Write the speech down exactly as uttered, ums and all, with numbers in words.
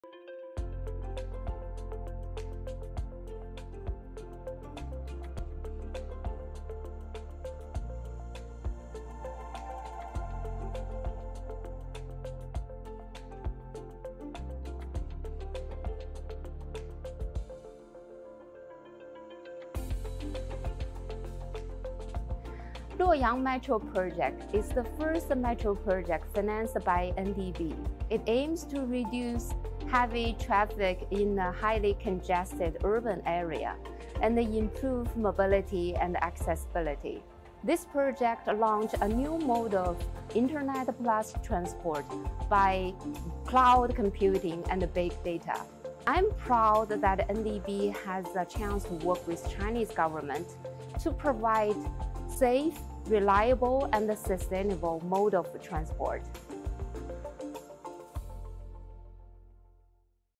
Luoyang Metro Project is the first metro project financed by N D B. It aims to reduce heavy traffic in a highly congested urban area and improve mobility and accessibility. This project launched a new mode of Internet plus transport by cloud computing and big data. I'm proud that N D B has a chance to work with Chinese government to provide safe, reliable, and sustainable mode of transport.